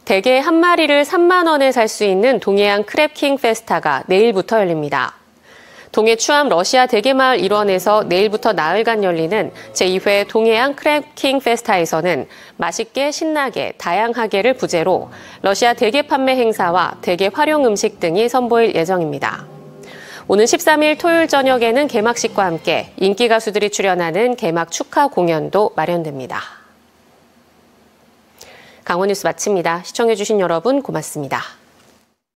대게 한 마리를 3만 원에 살 수 있는 동해안 크랩킹 페스타가 내일부터 열립니다. 동해 추암 러시아 대게마을 일원에서 내일부터 나흘간 열리는 제2회 동해안 크랩킹 페스타에서는 맛있게 신나게 다양하게를 부제로 러시아 대게 판매 행사와 대게 활용 음식 등이 선보일 예정입니다. 오는 13일 토요일 저녁에는 개막식과 함께 인기 가수들이 출연하는 개막 축하 공연도 마련됩니다. 강원 뉴스 마칩니다. 시청해주신 여러분 고맙습니다.